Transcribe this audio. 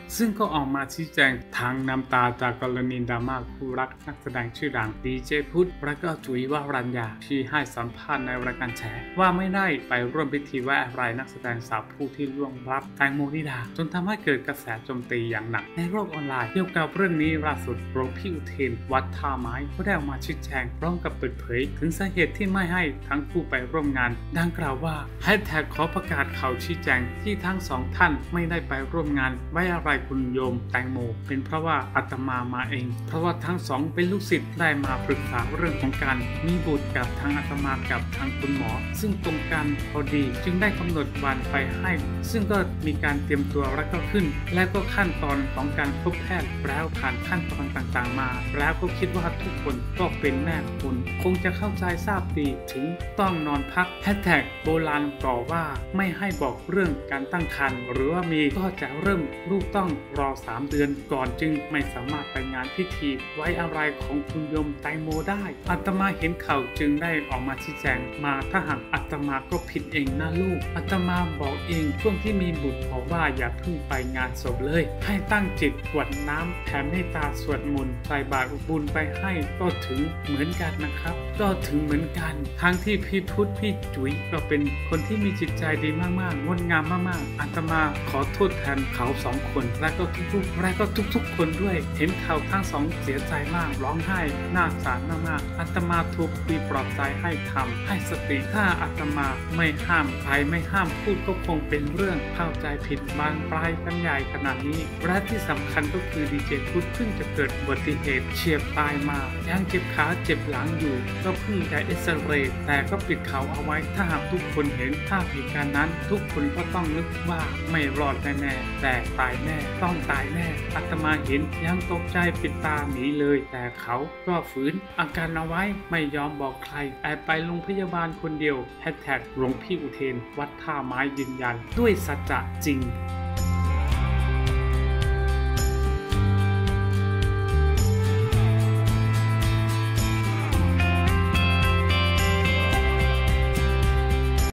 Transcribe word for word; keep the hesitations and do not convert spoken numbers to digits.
ซึ่งก็ออกมาชี้แจงทางน้ำตาจากกรณีดราม่าคู่รักนักแสดงชื่อดังดีเจพุทธและก็จุ๋ยวรัญญาที่ให้สัมภาษณ์ในรายการแฉว่าไม่ได้ไปร่วมพิธีไว้อาลัยนักแสดงสาวผู้ที่ล่วงลับแตงโมนิดาจนทำให้เกิดกระแสโจมตีอย่างหนักในโลกออนไลน์เกี่ยวกับเรื่องนี้ล่าสุดหลวงพี่อุเทนวัดท่าไม้ก็ได้ออกมาชี้แจงพร้อมกับเปิดเผยถึงสาเหตุที่ไม่ให้ทั้งคู่ไปร่วมงานดังกล่าวว่าแฮชแท็กขอประกาศข่าวชี้แจงที่ทั้งสองท่านไม่ได้ไปร่วมงานไว้อาลัยคุณโยมแตงโมเป็นเพราะว่าอาตมามาเองเพราะว่าทั้งสองเป็นลูกศิษย์ได้มาปรึกษาเรื่องของการมีบุตรกับทางอาตมากับทางคุณหมอซึ่งตรงกันพอดีจึงได้กำหนดวันไปให้ซึ่งก็มีการเตรียมตัวแล้วก็ขึ้นและก็ขั้นตอนของการพบแพทย์แล้วผ่านขั้นตอนต่างๆมาแล้วก็คิดว่าทุกคนก็เป็นแม่คุณคงจะเข้าใจทราบดีถึงต้องนอนพักแฮชแท็กโบราณต่อว่าไม่ให้บอกเรื่องการตั้งครรภ์หรือว่ามีก็จะเริ่มลูกต้องรอสามเดือนก่อนจึงไม่สามารถไปงานพิธีไว้อาลัยของคุณโยมแตงโมได้อาตมาเห็นข่าวจึงได้ออกมาชี้แจงมาถ้าหากอาตมาก็ผิดเองนะลูกอาตมาบอกเองช่วงที่มีบุตรบอกว่าอย่าเพิ่งไปงานศพเลยให้ตั้งจิตกรวดน้ำแผ่เมตตาสวดมนต์ใส่บาตรอุบุญไปให้ก็ถึงเหมือนกันนะครับก็ถึงเหมือนกันทั้งที่พี่พุทธพี่จุ๋ยก็เป็นคนที่มีจิตใจดีมากๆงดงามมากๆอาตมาขอโทษแทนเขาสองคนและก็ทุกๆและก็ทุกๆคนด้วยเห็นเขาทั้งสองเสียใจมากร้องไห้น่าสงสารมากๆอาตมาทุกปีปลอบใจให้ทำให้สติถ้าอาตมาไม่ห้ามใครไม่ห้ามพูดก็คงเป็นเรื่องเข้าใจผิดบานปลายกันใหญ่ขนาดนี้และที่สำคัญก็คือดีเจพุทธเพิ่งจะเกิดอุบัติเหตุเฉียบตายมายังเจ็บขาเจ็บหลังอยู่ก็เพิ่งจะเอ็กซเรย์แต่ก็ปิดเขาเอาไว้ถ้าหากทุกคนเห็นภาพเหตุการณ์นั้นทุกคนก็ต้องนึกว่าไม่รอดแน่ๆแต่ตายแน่ต้องตายแน่อาตมาเห็นยังตกใจปิดตาหนีเลยแต่เขาก็ฝืนอาการเอาไว้ไม่ยอมบอกใครแอบไปโรงพยาบาลคนเดียวแฮชแท็กหลวงพี่อุเทนวัดท่าไม้ยืนยันด้วยสัจจะจริง